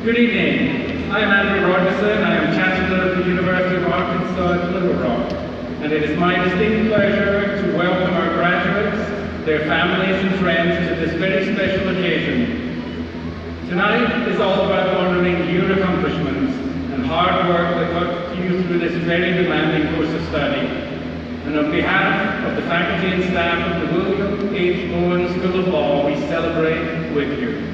Good evening. I am Andrew Rogerson. I am Chancellor of the University of Arkansas at Little Rock, and it is my distinct pleasure to welcome our graduates, their families and friends to this very special occasion. Tonight is all about honouring your accomplishments and hard work that got you through this very demanding course of study. And on behalf of the faculty and staff of the William H. Bowen School of Law, we celebrate with you.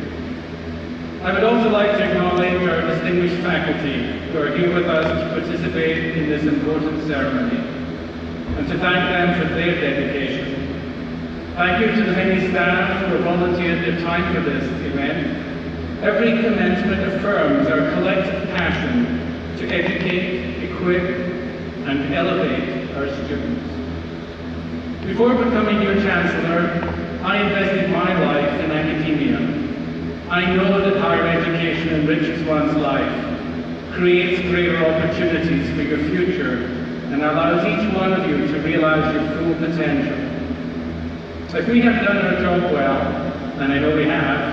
I would also like to acknowledge our distinguished faculty who are here with us to participate in this important ceremony, and to thank them for their dedication. Thank you to the many staff who have volunteered their time for this event. Every commencement affirms our collective passion to educate, equip, and elevate our students. Before becoming your Chancellor, I invested my life in academia. I know that higher education enriches one's life, creates greater opportunities for your future, and allows each one of you to realize your full potential. So if we have done our job well, and I know we have,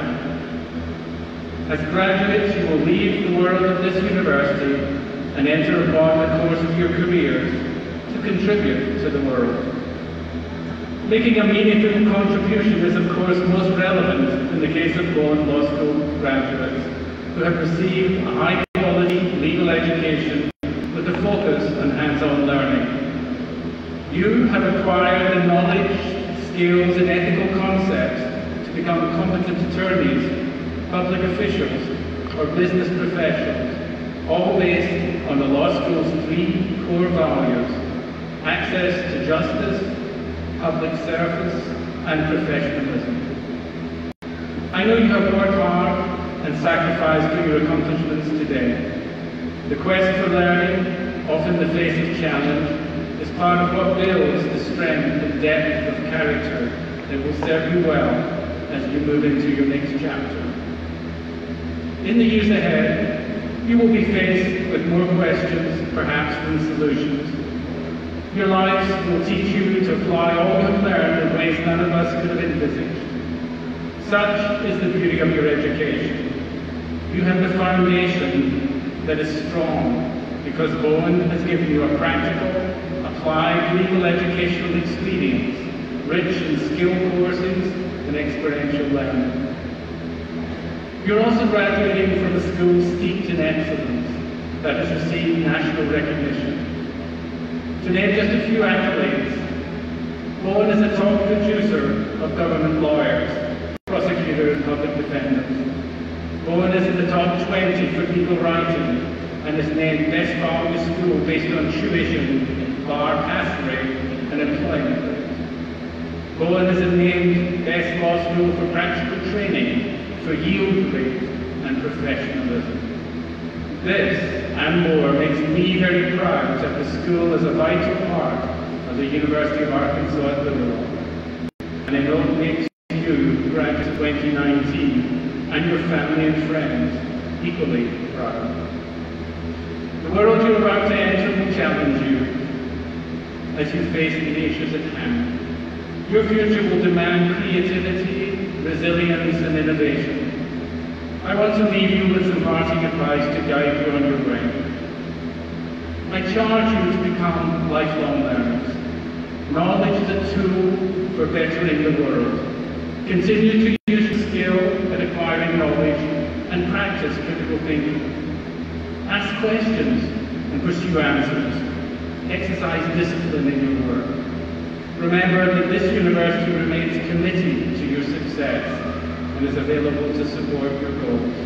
as graduates you will leave the world of this university and enter upon the course of your careers to contribute to the world. Making a meaningful contribution is of course most relevant in the case of Bowen Law School graduates who have received a high-quality legal education with a focus on hands-on learning. You have acquired the knowledge, skills and ethical concepts to become competent attorneys, public officials or business professionals, all based on the law school's three core values: access to justice, public service, and professionalism. I know you have worked hard and sacrificed for your accomplishments today. The quest for learning, often the face of challenge, is part of what builds the strength and depth of character that will serve you well as you move into your next chapter. In the years ahead, you will be faced with more questions, perhaps, than solutions. Your lives will teach you to apply all you have learned in ways none of us could have envisaged. Such is the beauty of your education. You have the foundation that is strong because Bowen has given you a practical, applied legal educational experience, rich in skill courses and experiential learning. You're also graduating from a school steeped in excellence that has received national recognition. To name just a few accolades, Bowen is a top producer of government lawyers, prosecutors, and public defenders. Bowen is in the top 20 for legal writing and is named Best Value School based on tuition, bar pass rate, and employment rate. Bowen is named Best Law School for practical training, for yield rate, and professionalism. This and more makes me very proud that the school is a vital part of the University of Arkansas at Little Rock. And I know it makes you, graduates of 2019, and your family and friends equally proud. The world you're about to enter will challenge you as you face the issues at hand. Your future will demand creativity, resilience, and innovation. I want to leave you with some parting advice to guide you on your way. I charge you to become lifelong learners. Knowledge is a tool for bettering the world. Continue to use your skill at acquiring knowledge and practice critical thinking. Ask questions and pursue answers. Exercise discipline in your work. Remember that this university remains committed to your success and is available to support your goals.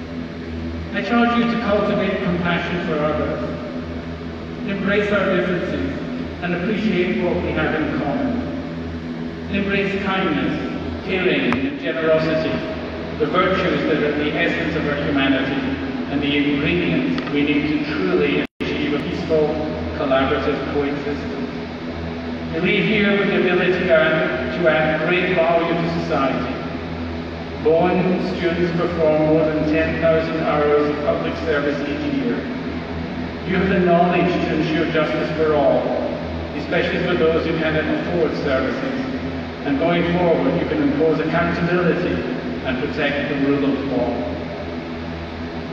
I charge you to cultivate compassion for others, embrace our differences, and appreciate what we have in common. Embrace kindness, caring, and generosity, the virtues that are the essence of our humanity, and the ingredients we need to truly achieve a peaceful, collaborative coexistence. You leave here with the ability to add great value to society. Bowen students perform more than 10,000 hours of public service each year. You have the knowledge to ensure justice for all, especially for those who cannot afford services. And going forward, you can impose accountability and protect the rule of law.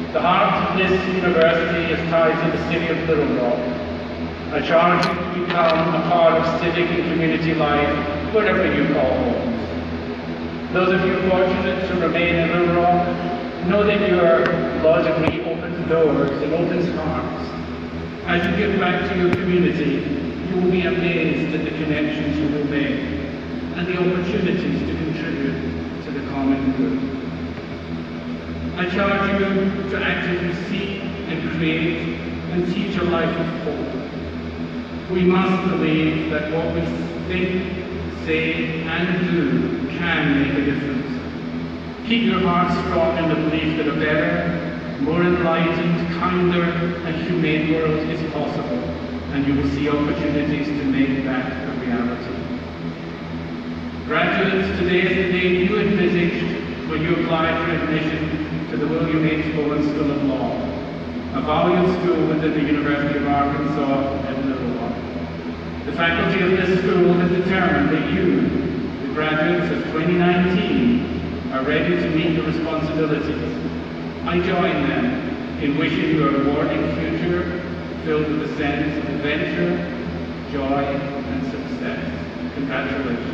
The heart of this university is tied to the city of Little Rock. I charge you to become a part of civic and community life, whatever you call home. Those of you fortunate to remain in Little Rock, know that your logically opens doors and opens hearts. As you give back to your community, you will be amazed at the connections you will make and the opportunities to contribute to the common good. I charge you to actively seek and create and teach a life of hope. We must believe that what we think, say, and do can make a difference. Keep your heart strong in the belief that a better, more enlightened, kinder, and humane world is possible, and you will see opportunities to make that a reality. Graduates, today is the day you envisaged when you applied for admission to the William H. Bowen School of Law, a valued school within the University of Arkansas at Little Rock. The faculty of this school has determined that you, the graduates of 2019, are ready to meet the responsibilities. I join them in wishing you a rewarding future filled with a sense of adventure, joy, and success. Congratulations.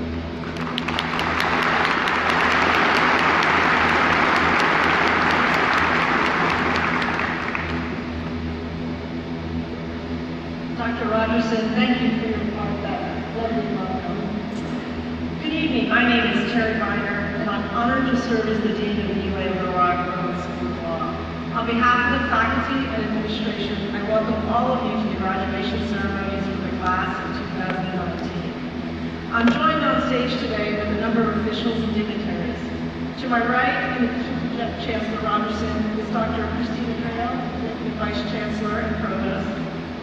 Dr. Rogerson, thank you for your part of that lovely welcome. Good evening, my name is Terry Viner, and I'm honored to serve as the Dean of the UA Little Rock Bowen School of Law. On behalf of the faculty and administration, I welcome all of you to the graduation ceremonies for the class of 2019. I'm joined on stage today with a number of officials and dignitaries. To my right, Chancellor Rogerson, is Dr. Christina Trail, Deputy Vice Chancellor and Provost.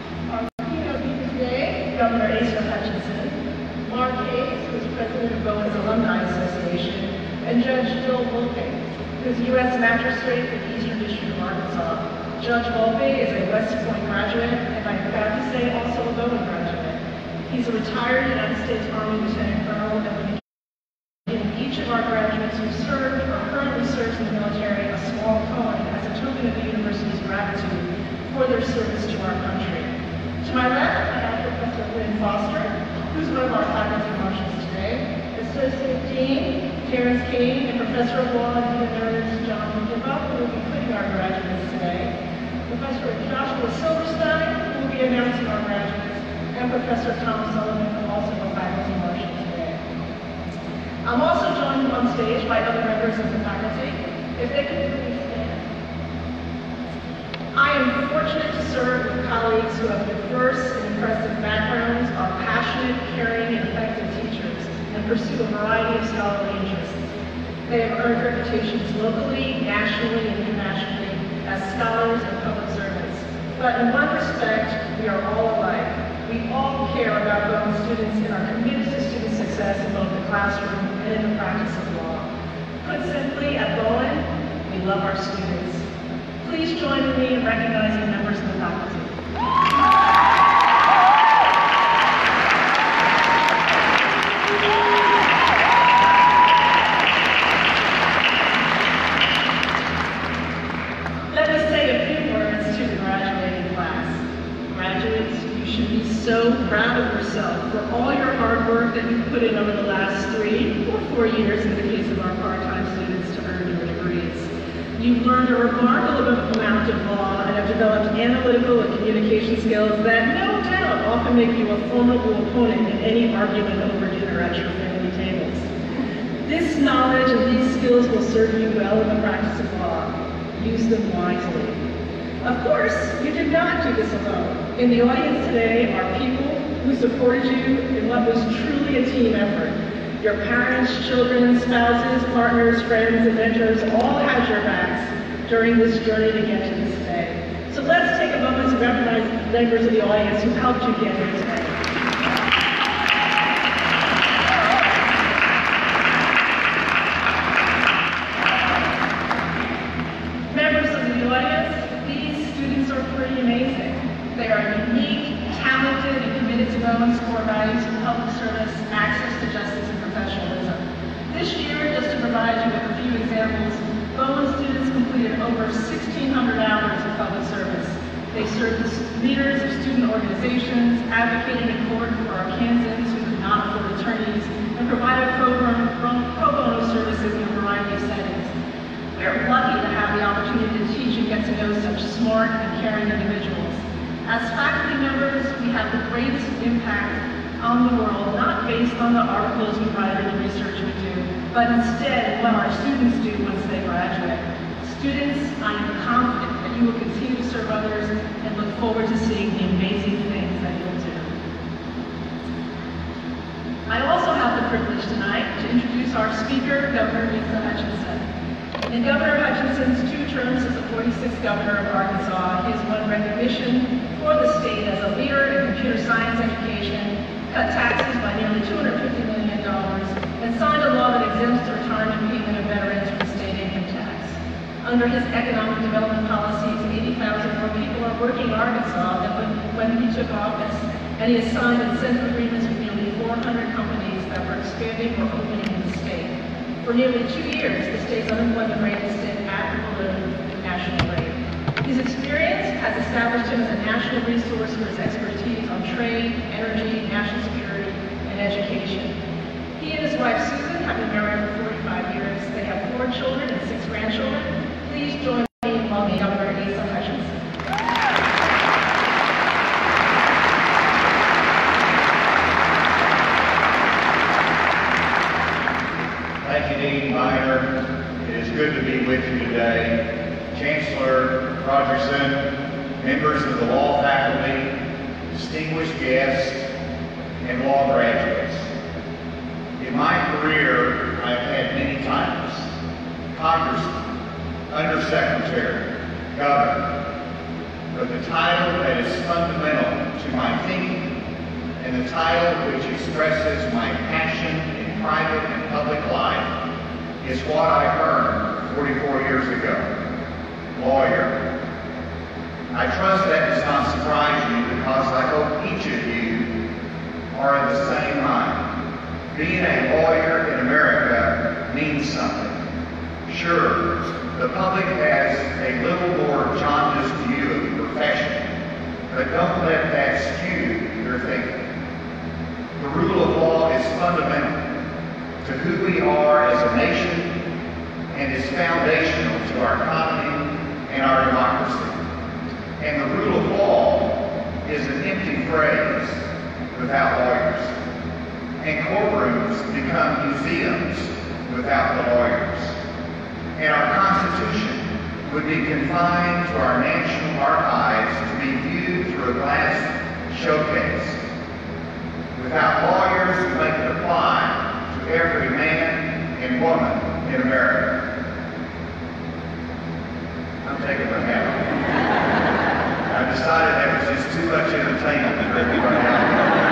Governor Asa Hutchinson, Mark Hayes, who is President of Bowen's Alumni Association, and Judge Jill Volpe, who is U.S. Magistrate for the Eastern District of Arkansas. Judge Volpe is a West Point graduate, and I'm proud to say also a Bowen graduate. He's a retired United States Army Lieutenant Colonel, and we give each of our graduates who served or currently serves in the military a small coin as a token of the university's gratitude for their service to our country. To my left, I have Professor Lynn Foster, who's one of our faculty marshals today, Associate Dean Terrence Kane, and Professor of Law and Dean Emeritus John McGivock, who will be putting our graduates today, Professor Joshua Silverstein, who will be announcing our graduates, and Professor Tom Sullivan, who also a faculty marshal today. I'm also joined on stage by other members of the faculty. If they could please stand. I am fortunate to serve with colleagues who have diverse and impressive backgrounds, are passionate, caring, and effective teachers, and pursue a variety of scholarly interests. They have earned reputations locally, nationally, and internationally as scholars and public servants. But in one respect, we are all alike. We all care about Bowen students and are committed to student success in both the classroom and in the practice of law. Put simply, at Bowen, we love our students. Please join me in recognizing members of the faculty. Let me say a few words to the graduating class. Graduates, you should be so proud of yourself for all your hard work that you've put in over the last 3 or 4 years in the case of our part-time students to earn your degrees. You've learned a remarkable amount of law and have developed analytical and communication skills that no doubt often make you a formidable opponent in any argument over dinner at your family tables. This knowledge and these skills will serve you well in the practice of law. Use them wisely. Of course, you did not do this alone. In the audience today are people who supported you in what was truly a team effort. Your parents, children, spouses, partners, friends, and mentors all had your backs during this journey to get to this day. So let's take a moment to recognize members of the audience who helped you get here today. Members of the audience, these students are pretty amazing. They are unique, talented, and committed to Bowen's core values of public service, access to justice, professionalism. This year, just to provide you with a few examples, Bowen students completed completed over 1,600 hours of public service. They served as leaders of student organizations, advocated in court for Arkansans who could not afford attorneys, and provided pro bono services in a variety of settings. We are lucky to have the opportunity to teach and get to know such smart and caring individuals. As faculty members, we have the greatest impact on the world, not based on the articles we write or the research we do, but instead what our students do once they graduate. Students, I am confident that you will continue to serve others and look forward to seeing the amazing things that you'll do. I also have the privilege tonight to introduce our speaker, Governor Asa Hutchinson. In Governor Hutchinson's 2 terms as the 46th governor of Arkansas, he has won recognition for the state as a leader in computer science education, cut taxes by nearly $250 million, and signed a law that exempts the retirement payment of veterans from state income tax. Under his economic development policies, 80,000 more people are working in Arkansas than when he took office, and he has signed incentive agreements with nearly 400 companies that were expanding or opening in the state. For nearly 2 years, the state's unemployment rate has stayed at or below the national rate. His experience has established him as a national resource for his expertise on trade, energy, national security, and education. He and his wife Susan have been married for 45 years. They have 4 children and 6 grandchildren. Please join me in welcoming Governor Asa Hutchinson. Thank you, Dean Minor. It is good to be with you today. Chancellor Rogerson, members of the law faculty, distinguished guests, and law graduates. In my career, I've had many titles: Congressman, Undersecretary, Governor. But the title that is fundamental to my thinking, and the title which expresses my passion in private and public life, is what I earned 44 years ago: lawyer. I trust that does not surprise you, because I hope each of you are of the same mind. Being a lawyer in America means something. Sure, the public has a little more jaundiced view of the profession, but don't let that skew your thinking. The rule of law is fundamental to who we are as a nation and is foundational to our economy and our democracy. And the rule of law is an empty phrase without lawyers. And courtrooms become museums without the lawyers. And our Constitution would be confined to our national archives to be viewed through a glass showcase. Without lawyers who make it apply to every man and woman in America. I'm taking my hat off. I decided that was just too much entertainment for everybody else.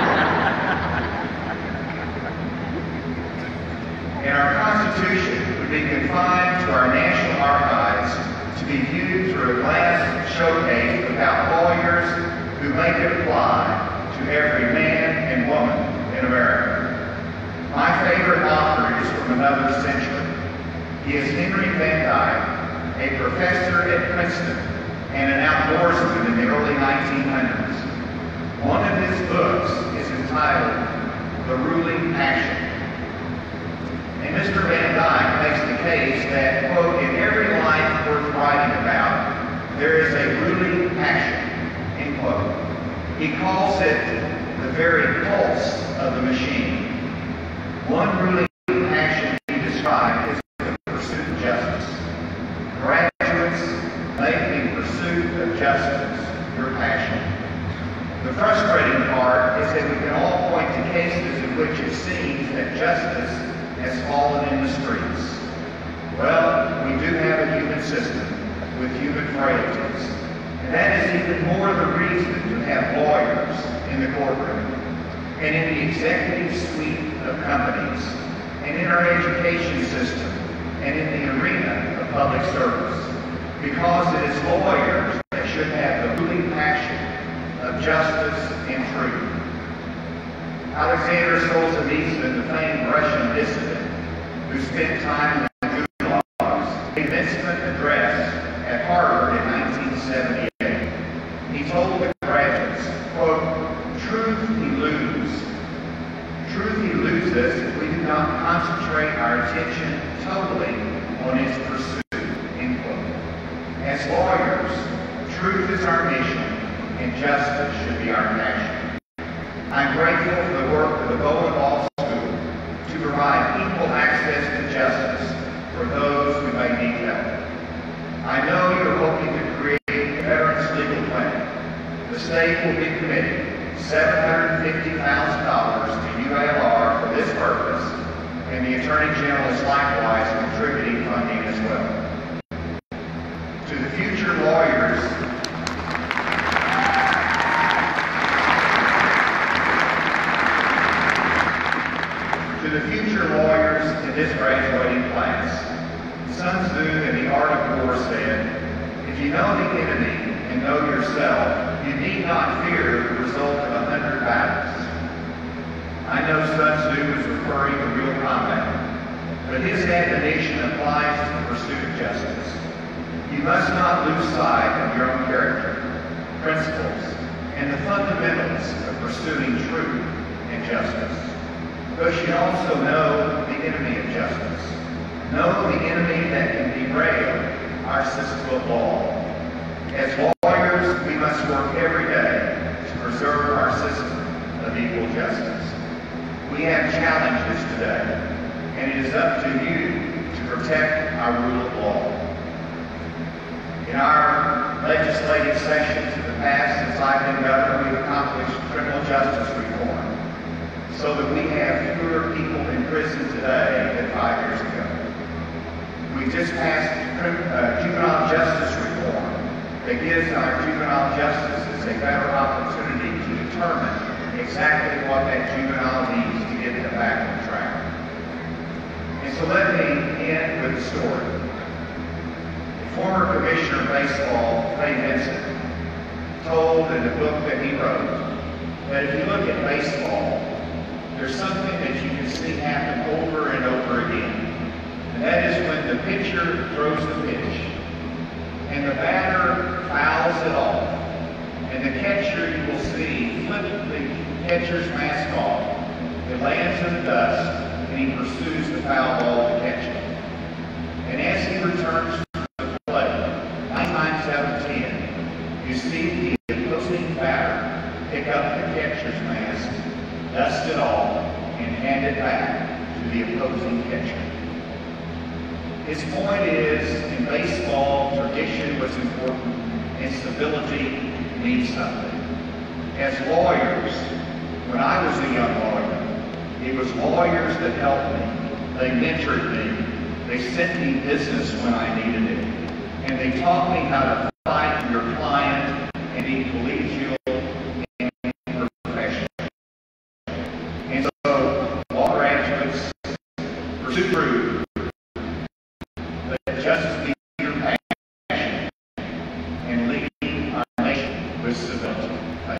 And our Constitution would be confined to our national archives to be viewed through a glass showcase without lawyers who make it apply to every man and woman in America. My favorite author is from another century. He is Henry Van Dyke, a professor at Princeton and an outdoorsman in the early 1900s. One of his books is entitled The Ruling Passion. And Mr. Van Dyke makes the case that, quote, in every life worth writing about, there is a ruling passion, end quote. He calls it the very pulse of the machine. One ruling passion he described is the pursuit of justice. Graduates, make the pursuit of justice your passion. The frustrating part is that we can all point to cases in which it seems that justice has fallen in the streets. Well, we do have a human system with human frailties. And that is even more the reason to have lawyers in the courtroom and in the executive suite of companies and in our education system and in the arena of public service. Because it is lawyers that should have the ruling passion of justice and truth. Alexander Solzhenitsyn, the famed Russian dissident who spent time in the gulags, gave an intimate address concentrate our attention totally on its pursuit, end quote. As lawyers, truth is our mission and justice should be our passion. I'm grateful for the work of the Bowen Law School to provide equal access to justice for those who may need help. I know you're hoping to create a veterans legal plan. The state will be committing $750,000 to UALR for this purpose, and the Attorney General is likewise contributing funding as well. To the future lawyers, in this graduating class, Sun Tzu in The Art of War said, if you know the enemy and know yourself, you need not fear the result of 100 battles. I know Sun Tzu is referring to real combat, but his admonition applies to the pursuit of justice. You must not lose sight of your own character, principles, and the fundamentals of pursuing truth and justice. But you also know the enemy of justice. Know the enemy that can derail our system of law. As lawyers, we must work every day to preserve our system of equal justice. We have challenges today, and it is up to you to protect our rule of law. In our legislative sessions in the past, since I've been governor, we've accomplished criminal justice reform, so that we have fewer people in prison today than 5 years ago. We just passed juvenile justice reform that gives our juvenile justices a better opportunity to determine exactly what that juvenile needs to get them back on track. And so let me end with a story. The former commissioner of baseball, Ray Vincent, told in the book that he wrote that if you look at baseball, there's something that you can see happen over and over again. And that is when the pitcher throws the pitch and the batter fouls it off. And the catcher, you will see, flip the catcher's mask off. It lands in the dust and he pursues the foul ball to catch it. And as he returns to the plate, 9 times out of 10, you see the opposing batter pick up the catcher's mask, dust it off, and hand it back to the opposing catcher. His point is, in baseball, tradition was important and stability means something. As lawyers, when I was a young lawyer, it was lawyers that helped me. They mentored me. They sent me business when I needed it. And they taught me how to fight for your client and be collegial and professional. And so, law graduates, pursue truth, that justice be your passion, and lead our nation with civility.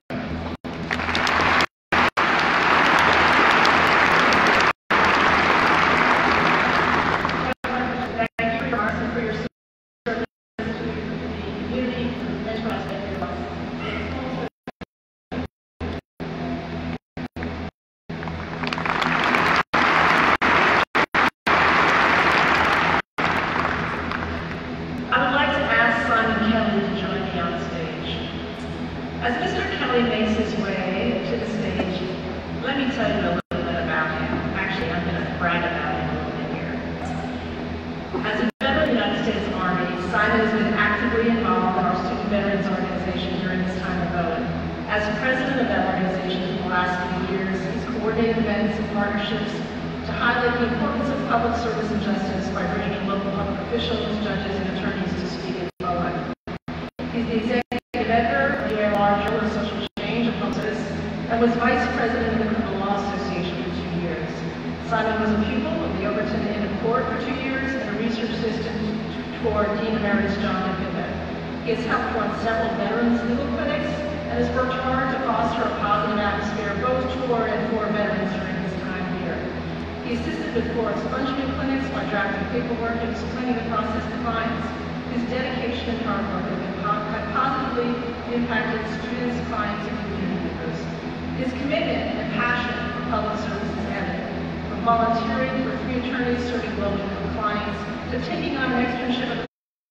As Mr. Kelly makes his way to the stage, let me tell you a little bit about him. Actually, I'm going to brag about him a little bit here. As a veteran of the United States Army, Simon has been actively involved in our student veterans organization during his time at Bowen. As president of that organization for the last few years, he's coordinated events and partnerships to highlight the importance of public service and justice by bringing in local public officials, judges, and attorneys to speak at Bowen. He's the executive editor of UALR Journal of Social Change and Public Service, and was vice president of the Criminal Law Association for 2 years. Simon was a pupil of the Overton Inn of Court for 2 years and a research assistant for Dean Emeritus John McKibben. He has helped run several veterans legal clinics and has worked hard to foster a positive atmosphere both for and for veterans during his time here. He assisted with 4 expungement clinics by drafting paperwork and explaining the process to clients. His dedication and hard work have positively impacted students, clients, and community members. His commitment and passion for public service is evident from volunteering for 3 attorneys serving low-income clients, to taking on an externship at the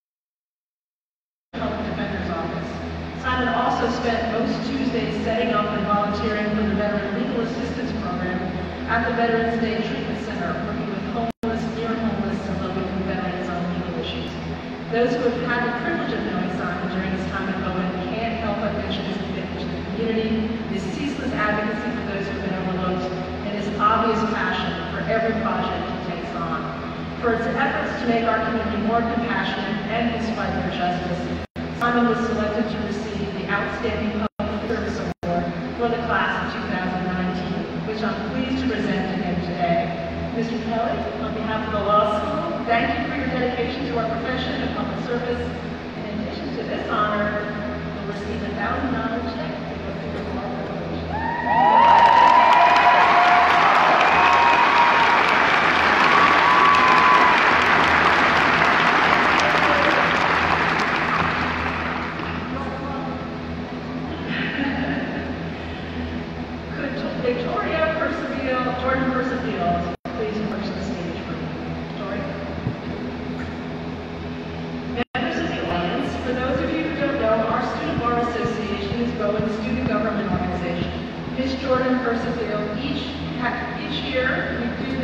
Public Defender's Office. Simon also spent most Tuesdays setting up and volunteering for the Veteran Legal Assistance Program at the Veterans Day Treatment Center, working with homeless, near homeless, and low-income veterans on legal issues. Those who have had the privilege of knowing Simon during his time at Bowen can't help but mention his commitment to the community, his ceaseless advocacy for those who have been overlooked, and his obvious passion for every project he takes on. For its efforts to make our community more compassionate and his fight for justice, Simon was selected to receive the Outstanding Public Service Award for the class of 2019, which I'm pleased to present to him today. Mr. Kelly, on behalf of the law school, thank you for your dedication to our profession of public service. In addition to this honor, you'll receive a $1,000 check. Jordan Percival, please approach the stage for me. Victoria. Members of the audience, for those of you who don't know, our Student Bar Association is Bowen's student government organization. Ms. Jordan Percival, each year we do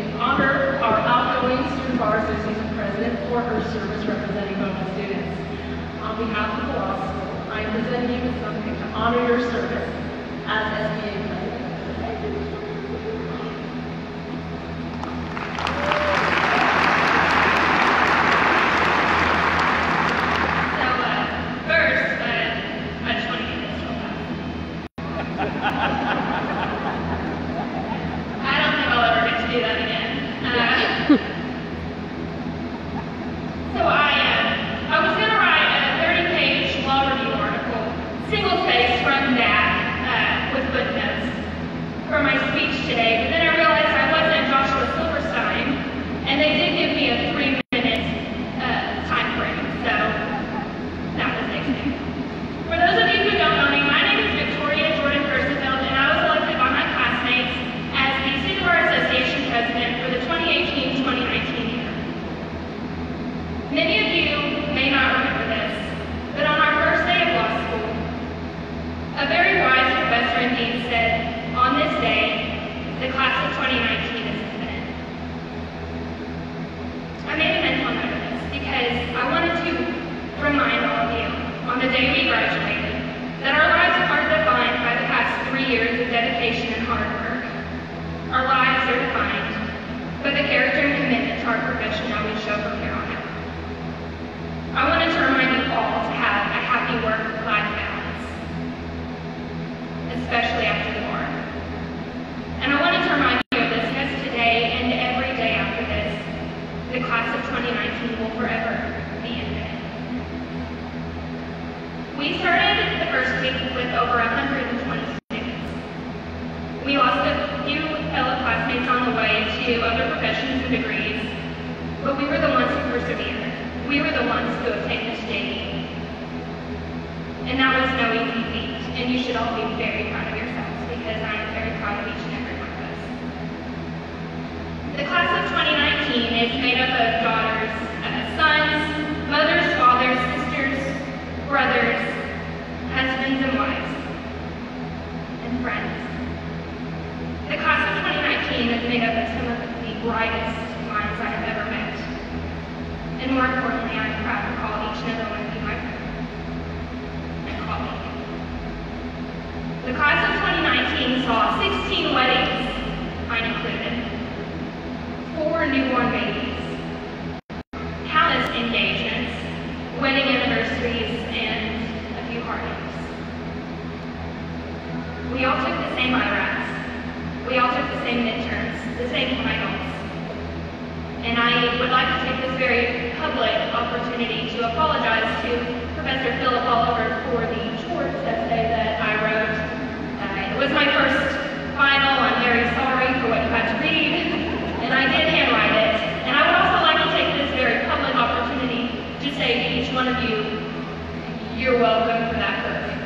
honor our outgoing Student Bar Association president for her service representing Bowen students. On behalf of the law school, I am presenting you with something to honor your service as SBA president.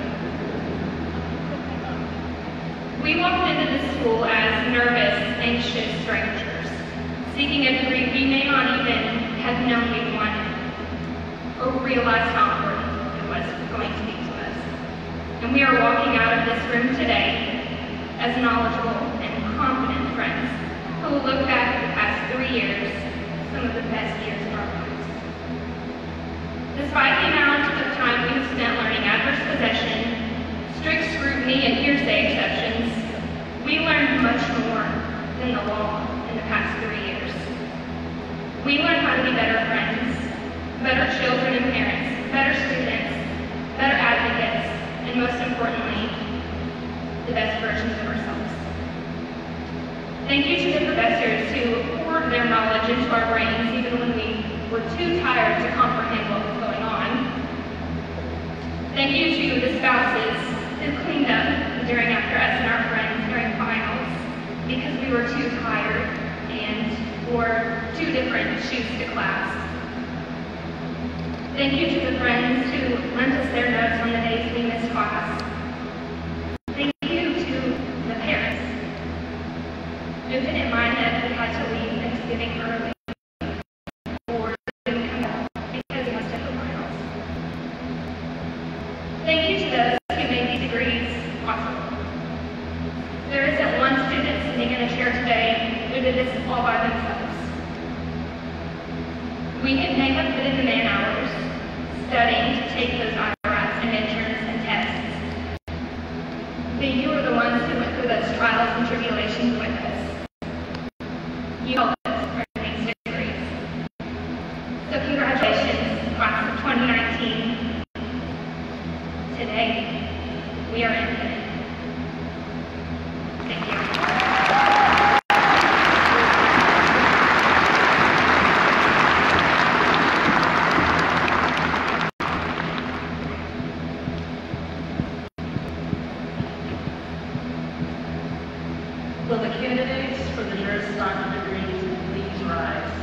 We walked into this school as nervous, anxious, vicious strangers, seeking a degree we may not even have known we wanted, or realized how important it was going to be to us. And we are walking out of this room today as knowledgeable and confident friends who will look back at the past 3 years, some of the best years of our lives. Despite the amount of time we have spent learning adverse possession, strict scrutiny, and hearsay exceptions, we learned much more than the law in the past 3 years. We learned how to be better friends, better children and parents, better students, better advocates, and most importantly, the best versions of ourselves. Thank you to the professors who poured their knowledge into our brains even when we were too tired to comprehend what was going on. Thank you to the spouses who cleaned up during after us and our friends during finals because we were too tired and wore 2 different shoes to class. Thank you to the friends who lent us their notes on the days we missed class. Thank you to the parents who didn't mind that we had to leave Thanksgiving early or didn't come out because we had to go finals. Thank you to those who made these degrees possible. There isn't one student sitting in a chair today who did this all by themselves. We may have put in the man hours, studying to take those IRAs and midterms and tests. But you are the ones who went through those trials and tribulations with us. You helped us earn these degrees. So congratulations, class of 2019. Today, we are infinite. Thank you. Will the candidates for the Juris Doctor degrees please rise?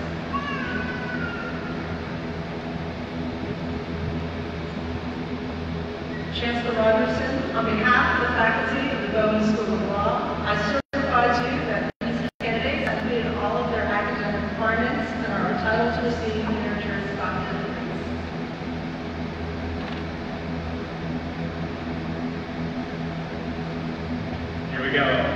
Chancellor Rogerson, on behalf of the faculty of the Bowen School of Law, I certify to you that these candidates have completed all of their academic requirements and are entitled to receive their Juris Doctor degrees. Here we go.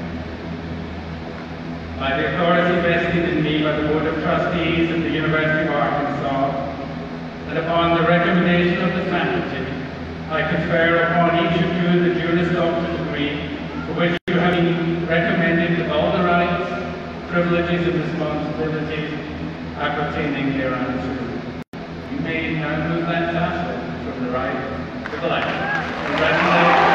By the authority vested in me by the Board of Trustees of the University of Arkansas, and upon the recommendation of the faculty, I confer upon each of you the Juris Doctor degree, for which you have been recommended with all the rights, privileges, and responsibilities appertaining thereunto. You may now move that tassel from the right to the left. Congratulations.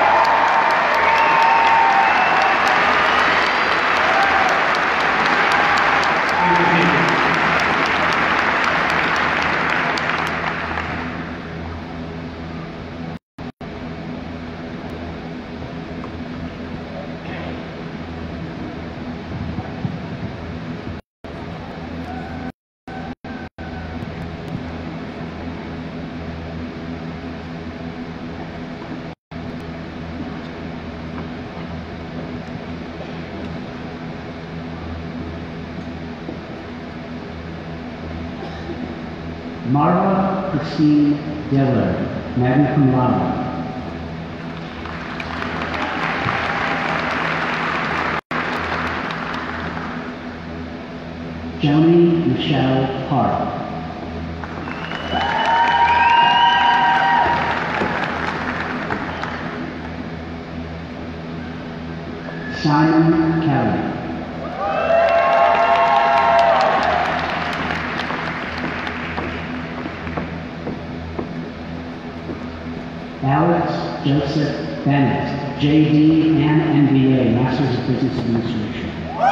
Marla Christine Diller, magna cum laude. Joni Michelle Park. Simon Kelly. Alex Joseph Bennett, JD and MBA, Masters of Business Administration.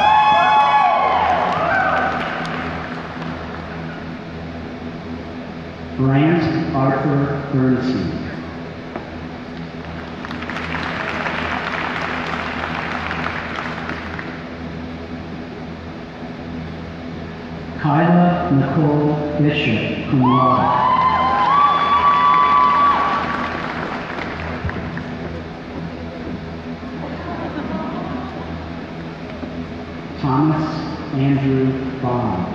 Brant Arthur Bernstein. Kyla Nicole Bishop, cum laude. Thomas Andrew Bond.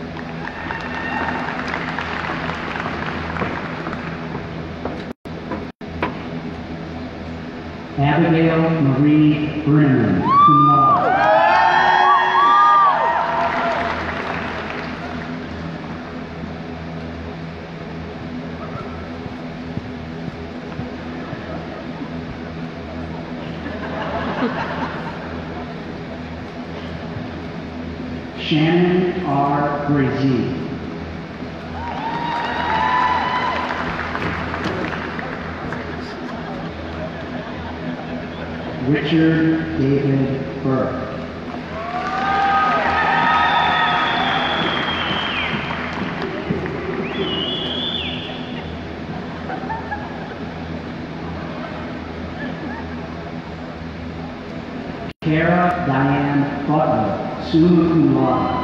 Abigail Marie Brennan, cum laude. Shannon R. Brazy. Richard David Burke. Kara Diane Butler, summa cum laude.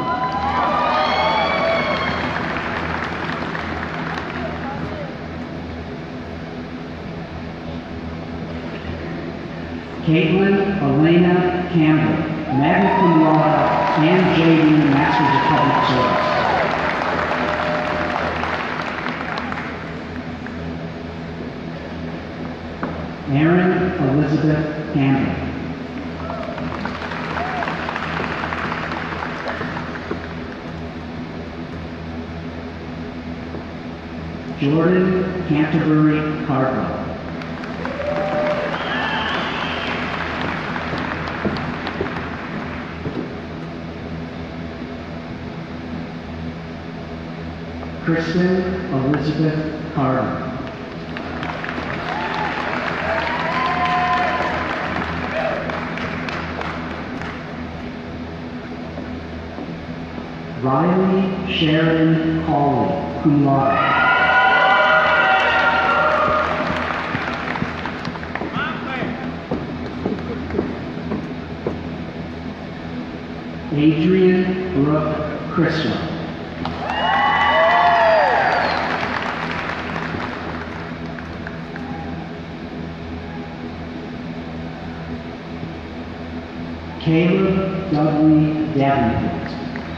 Caitlin Elena Campbell, magna cum laude and JD, Masters of Public Service. Erin Elizabeth Campbell. Jordan Canterbury Cardwell. Kristen Elizabeth Carter. Riley Sharon Hawley, cum laude. Adrian Brooke Criswell. Caleb Dudley Davenport.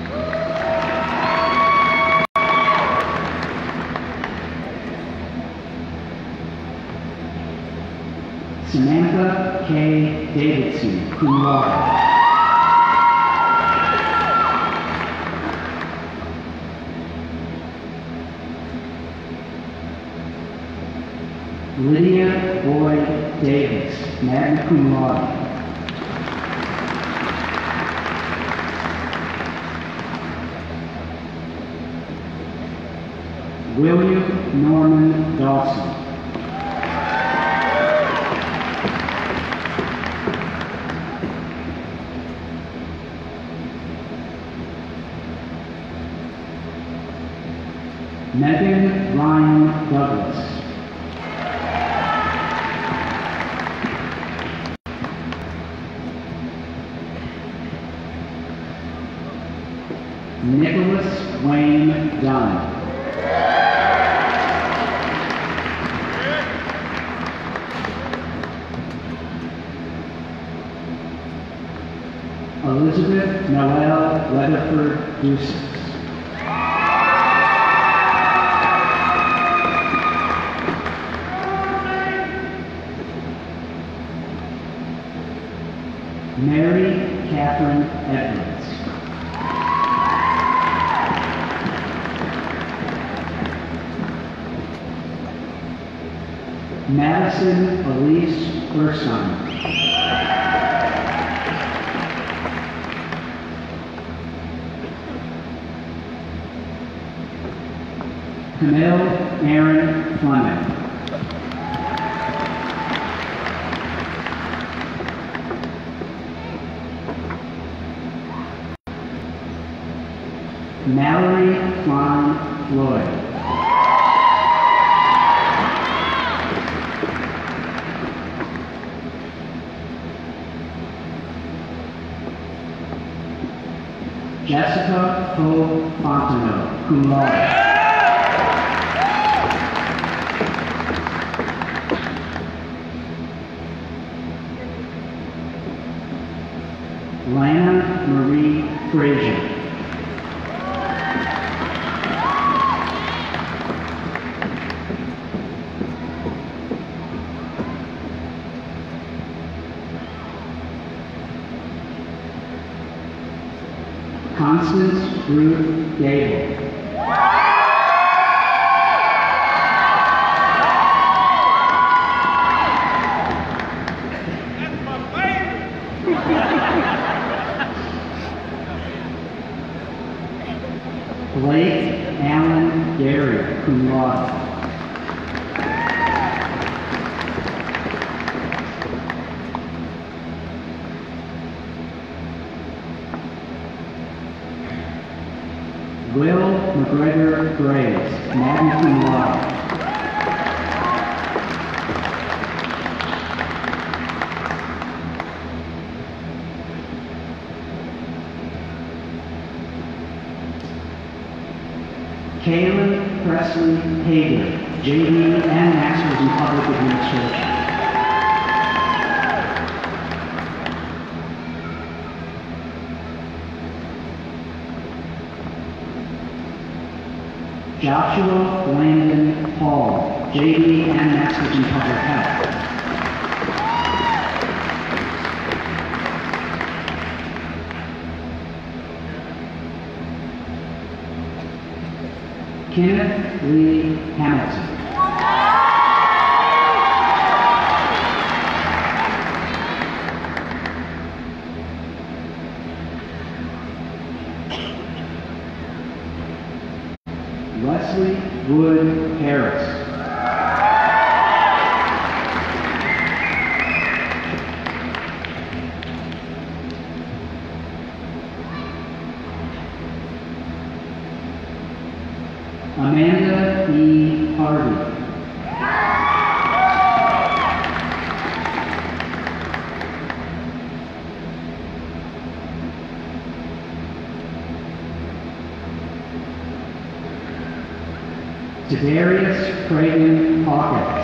Samantha K. Davidson, cum laude. Lydia Boyd Davis, magna cum laude. William Norman Dawson. Megan Ryan Douglas. Nicholas Wayne Dunn. Elizabeth Noelle Weatherford Deuces. Mary Catherine Edwards. Madison Elise Erskine. Camille Aaron Fleming. Mallory Klein Floyd. Jessica Poe Fontenot, cum laude. Lana Marie Constance Ruth Gable. Blake Allen Gary, cum laude. Will McGregor Graves, magna cum laude. Caleb Presley Hager, JD and Masters in Public Administration. Joshua Landon Hall, JD and Masters in Public Health. Kenneth Lee Hamilton. Leslie Wood Harris. Amanda E. Harvey. Darius Craven Hawkins.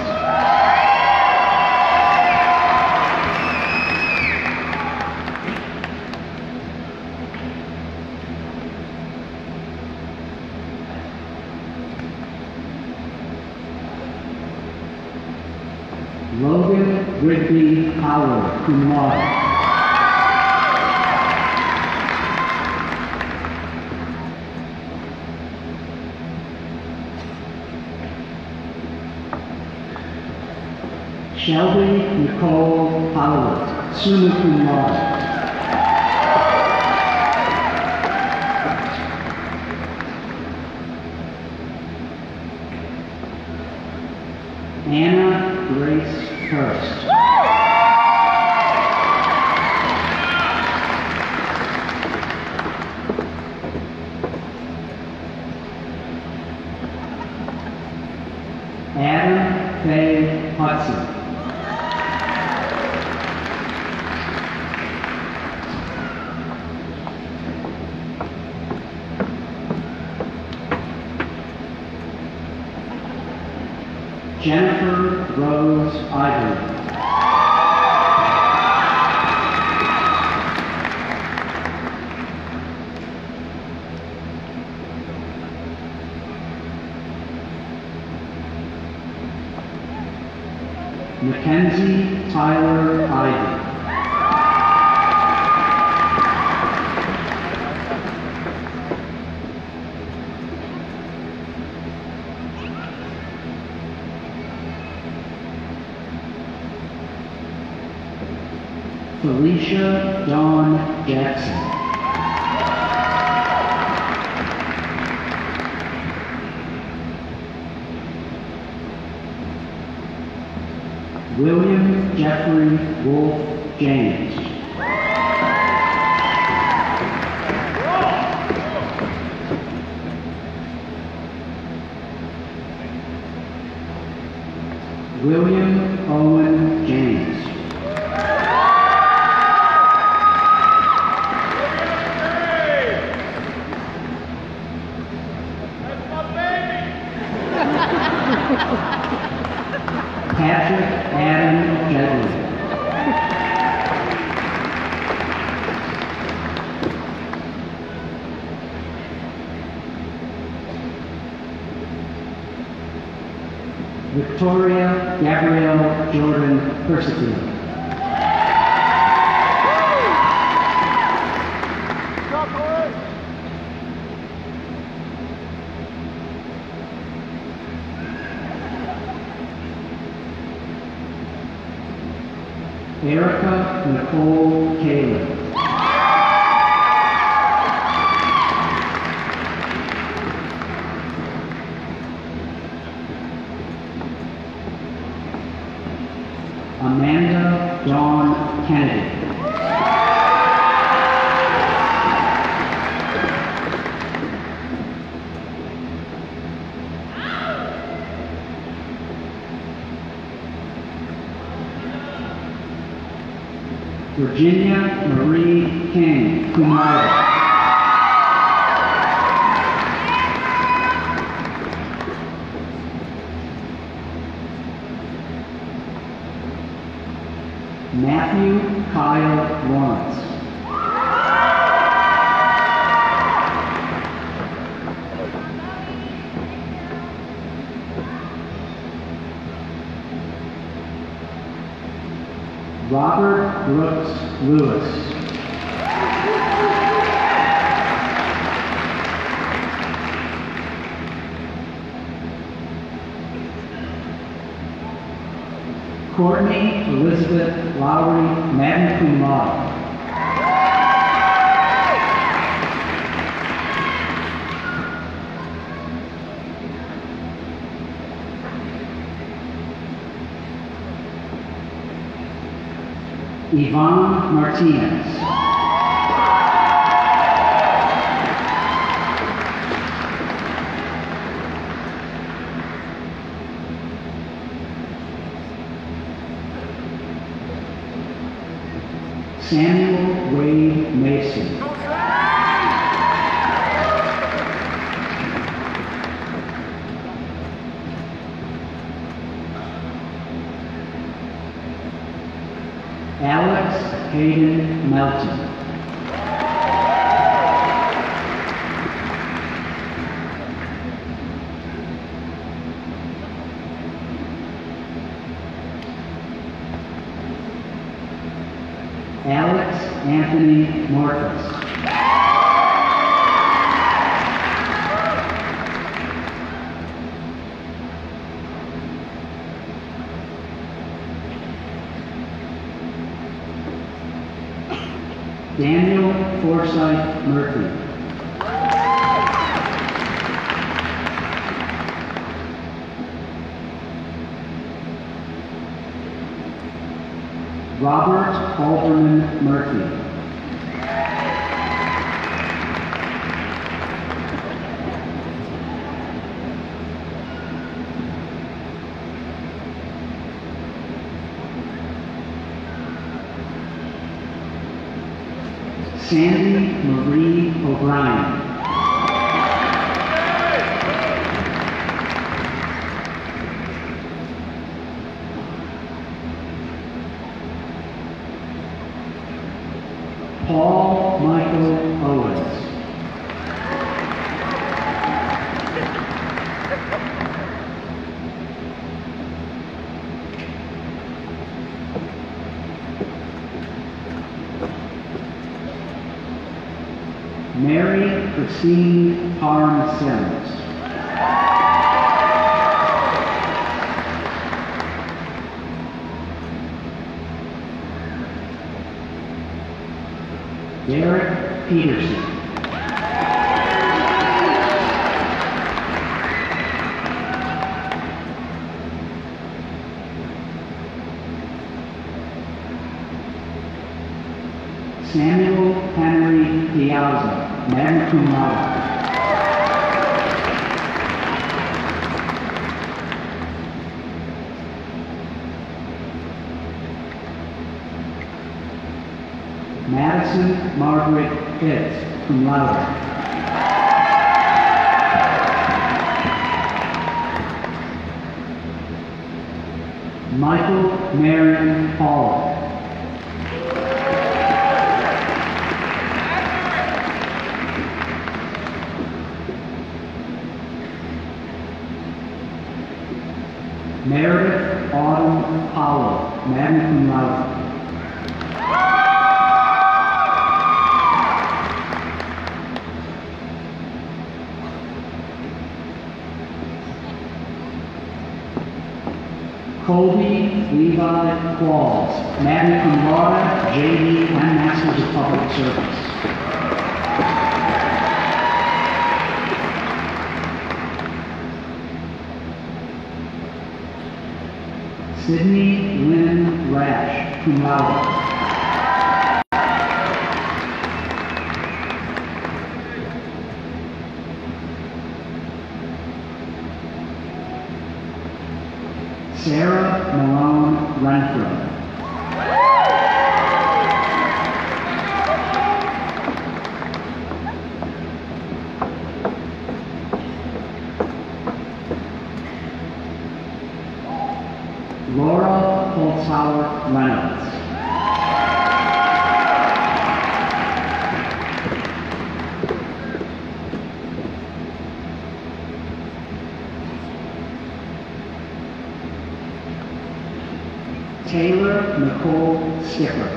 Logan Rigby Howard, cum laude. Shelby Nicole Howard, summa cum laude. Anna Grace Hurst. Adam Faye Hudson. Jennifer Rose Ivory. Mackenzie Tyler Ivy. Felicia Dawn Jackson. William Jeffrey Wolf James. William Owen James. Patrick Adam Jedley. Victoria Gabrielle Jordan Persefield. Erica Nicole Kaler. Amanda Dawn Kennedy. Virginia Marie King, cum laude. Matthew Kyle Lawrence. Robert Brooks Lewis. Courtney Elizabeth Lowry, magna cum laude. Yvonne Martinez. Samuel Wade Mason. Alex Hayden Melton. Alex Anthony Morris. Daniel Forsyth Murphy. Robert Alderman Murphy. Sandy Marie O'Brien. Paul Michael Owens. Mary Christine Parham Sims. Derek Peterson. Samuel Henry Piazza, magna cum laude. Madison Margaret Pitts, cum laude. Michael Marion Hall. Meredith Autumn Powell, magna cum laude. Colby Levi Qualls, magna cum laude, JD, and Masters of Public Service. Sydney Lynn Rash, cum laude. Sarah Malone Renfro. Laura Holzhauer Reynolds. Taylor Nicole Skipper.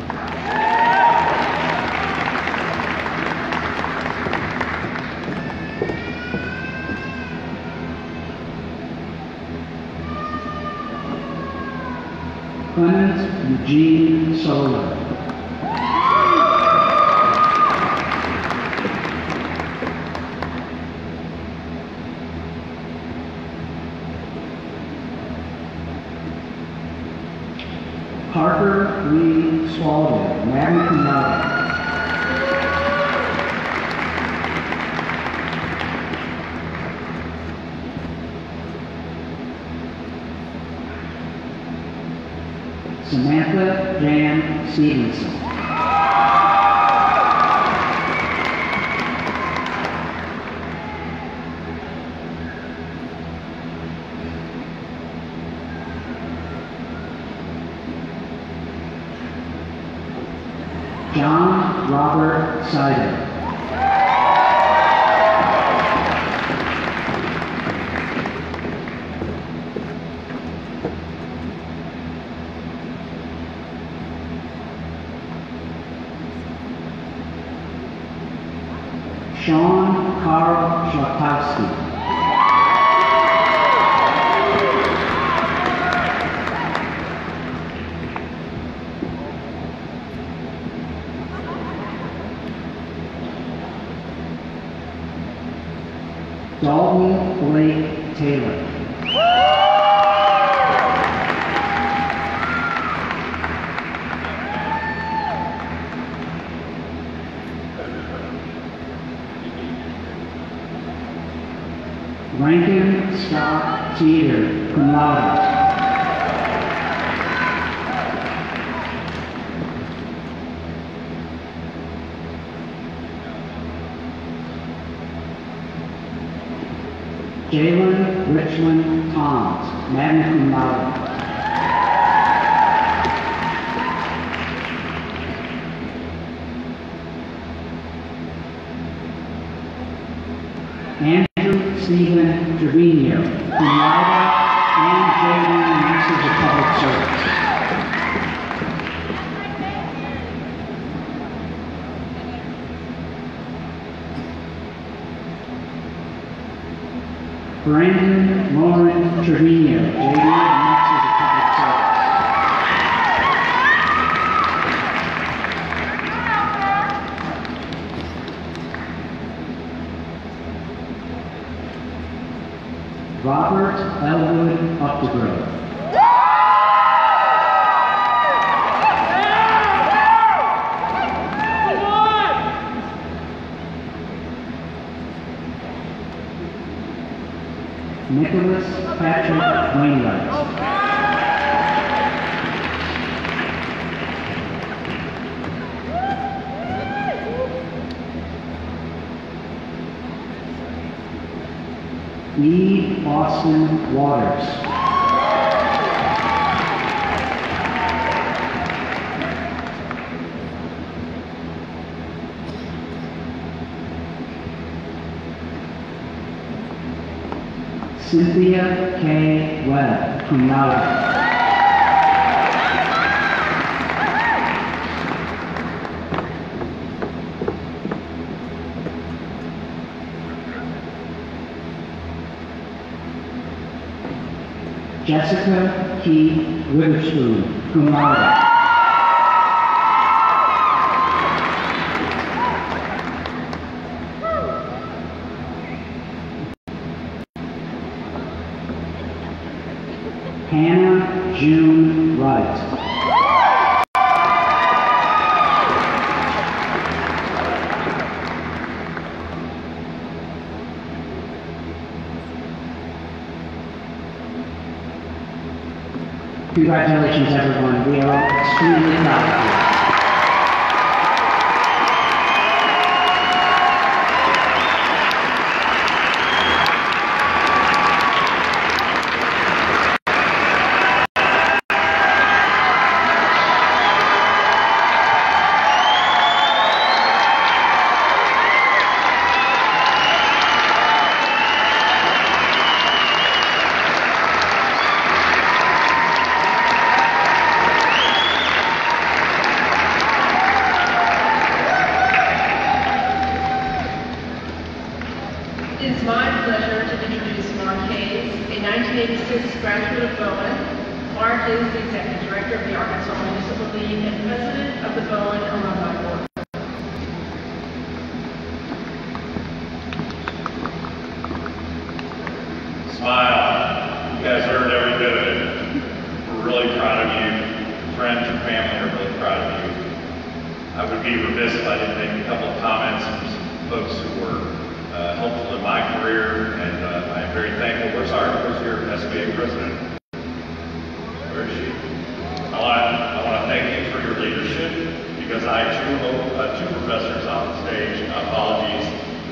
Clement Eugene Solar. Parker Lee Swalwell, magna cum laude. Samantha Jan Stevenson. John Robert Sider. Sean Carl Schlatowski. Dalton Blake Taylor. Rankin Scott Teeter, cum laude. Jalen Richland Toms, magna cum laude. Andrew Stephen Trevino, cum laude, and JD, Masters of Public Service. Brandon Lauren Trevino, JD, Masters of Public Service. Robert Elwood Updegrove. Nicholas Patrick Wainwright. E. Austin Waters. Cynthia K. Webb, cum laude. Jessica Key Witherspoon, cum laude. Hannah June Wright. Congratulations, everyone. We are extremely proud of you. It is my pleasure to introduce Mark Hayes, a 1986 graduate of Bowen. Mark is the Executive Director of the Arkansas Municipal League and President of the Bowen Alumni Board. Smile. You guys earned every bit of it. We're really proud of you. Friends and family are really proud of you. I would be remiss if I didn't make a couple of comments from some folks who were helpful in my career, and I'm very thankful. Where's your SBA president? Where is she? I want to thank you for your leadership, because I too hope two professors on the stage. Apologies,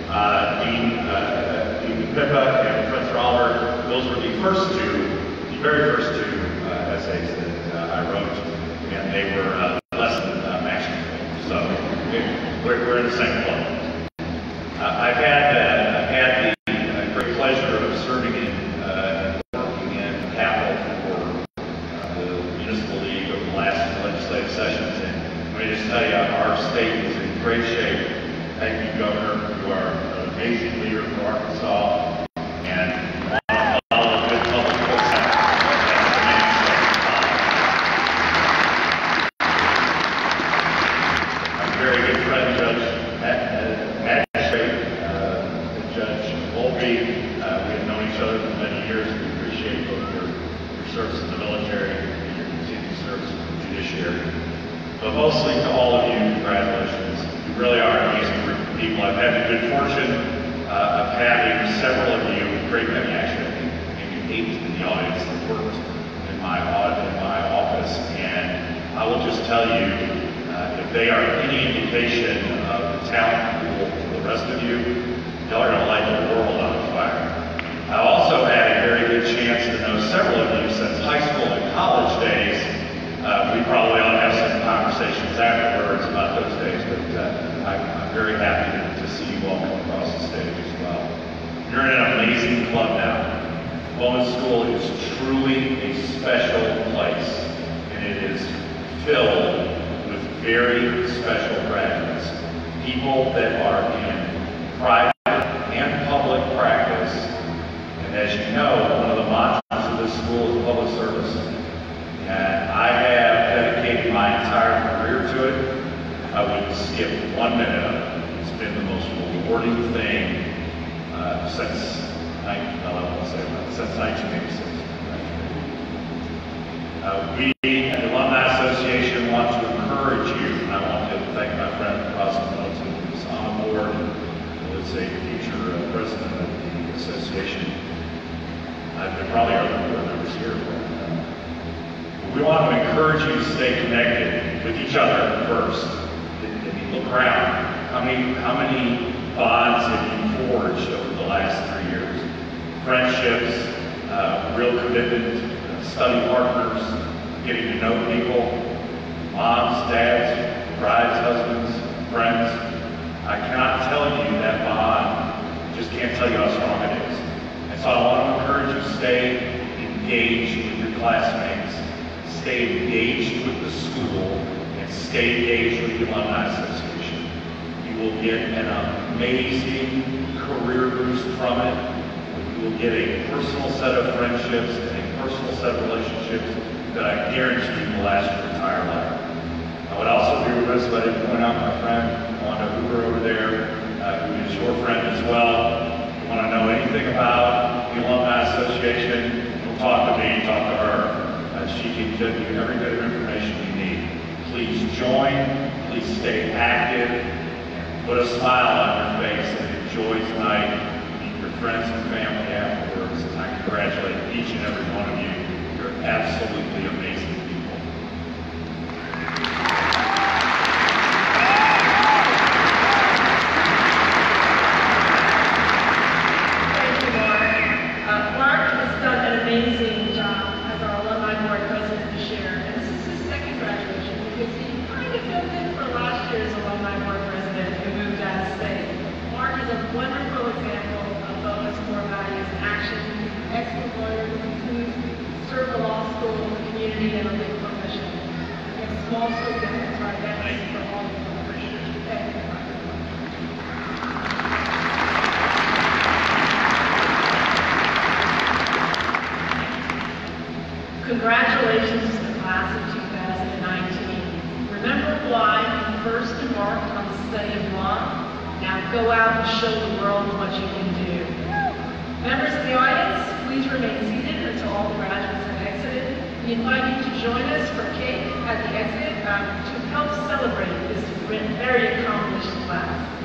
Dean Pippa and Professor Oliver. Those were the very first two essays that I wrote, and they were less than masterful. So we're in the same club. I've had the great pleasure of serving in working in Capitol for the Municipal League over the last legislative sessions, and let me just tell you, our state is in great shape. Thank you, Governor. You are an amazing leader for Arkansas, and a lot of good public works. I'm a very good friend, Judge Volpe. We have known each other for many years. We appreciate both your service in the military and your continued service in the judiciary. But mostly to all of you, congratulations. You really are an amazing group of people. I've had the good fortune of having several of you, a great many actually, I think maybe 8 in the audience that worked in my office. And I will just tell you, if they are any indication of the talent pool for the rest of you, y'all are going to light the world on fire. I also had a very good chance to know several of you since high school and college days. We probably ought to have some conversations afterwards about those days, but I'm very happy to see you all come across the stage as well. You're in an amazing club now. Bowen School is truly a special place, and it is filled with very special graduates, people that are in private and public practice. And as you know, one of the mantras of this school is public service. And I have dedicated my entire career to it. I wouldn't skip 1 minute of it. It's been the most rewarding thing since 1986. We at the Alumni Association want to encourage you, and I want to thank my friend Ross Middleton, who's on the board and is a future president of the association. There probably are other board members here. We want to encourage you to stay connected with each other first. If you look around, how many bonds have you forged over the last 3 years? Friendships, real commitment, study partners, getting to know people, moms, dads, brides, husbands, friends. I cannot tell you that bond, just can't tell you how strong it is. And so I want to encourage you to stay engaged with your classmates, stay engaged with the school, and stay engaged with the Alumni Association. You will get an amazing career boost from it. You will get a personal set of friendships and a personal set of relationships that I guarantee will last your entire life. I would also be remiss if I didn't point out my friend, Wanda Hoover over there, who is your friend as well. If you want to know anything about the Alumni Association, don't talk to me, talk to her. She can give you every bit of information you need. Please join, please stay active, put a smile on your face, and enjoy tonight. Meet your friends and family afterwards, and I congratulate each and every one of you. You're absolutely amazing people. Thank you, Mark. Mark has done an amazing job as our alumni board president this year. And this is his second graduation because he kind of filled in for last year's alumni board president who moved out of state. Mark is a wonderful example of Bowen's core values in action. He's an excellent lawyer who continues to serve the law school, the community, and a big profession. We have a small circle to our veterans for all of you. Thank you. Congratulations to the class of 2019. Remember why you first embarked on the study of law? Now go out and show the world what you can do. Members of the audience, please remain seated until all the graduates have exited. We invite you to join us for cake at the exit to help celebrate this very accomplished class.